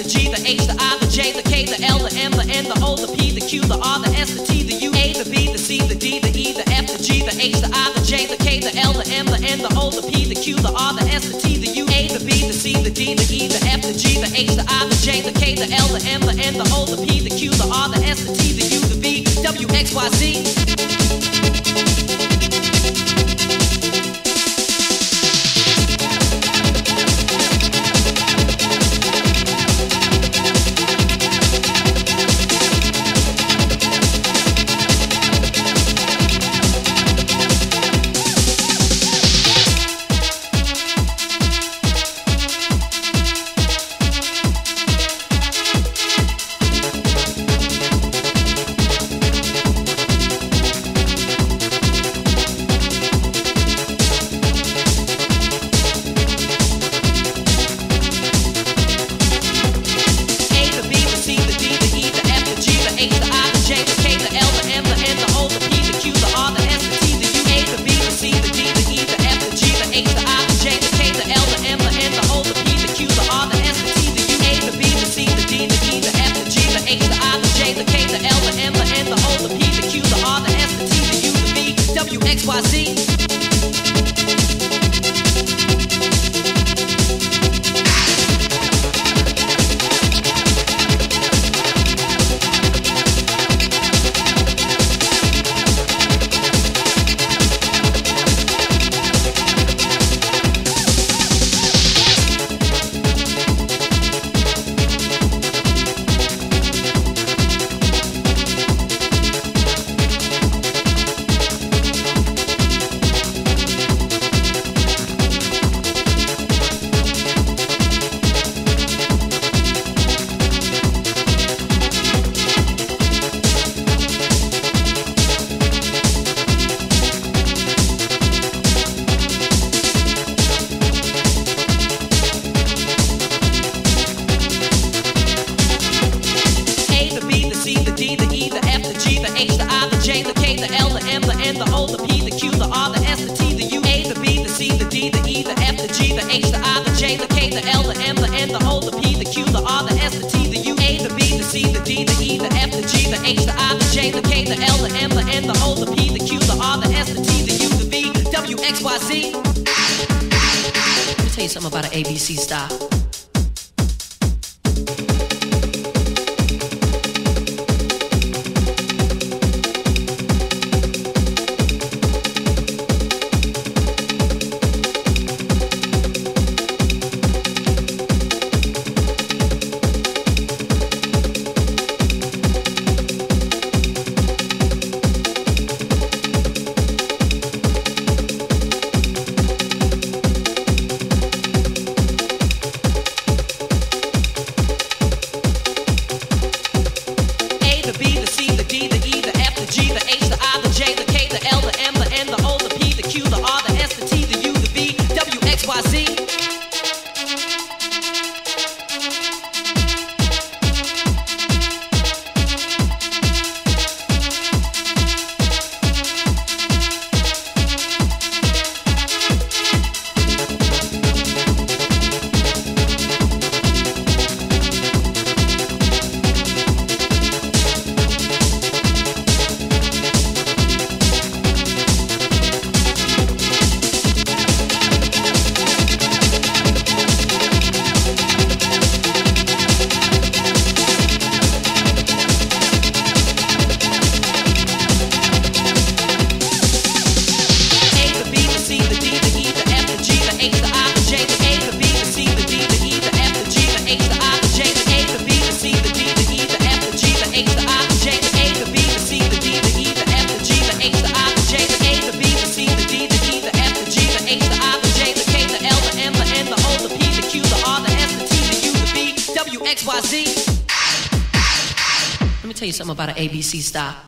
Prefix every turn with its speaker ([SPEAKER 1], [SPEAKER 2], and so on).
[SPEAKER 1] the G, the H, the I, the J, the K, the L, the M, the N, the O, the P, the Q, the R, the S, the T, the U, A, the B, the C, the D, the E, the F, the G, the H, the I, the J, the K, the L, the M, the N, the O, the P, the Q, the R, the S, the T, the U, A, the B, the C, the D, the E, the F, the G, the H, the I, the J, the K, the L, the M, the N, the O, the P, the Q, the R, the S, the T, the U, the V, W, X, Y, Z. XYZ. Let me tell you something about an ABC style. XYZ. Let me tell you something about an ABC style.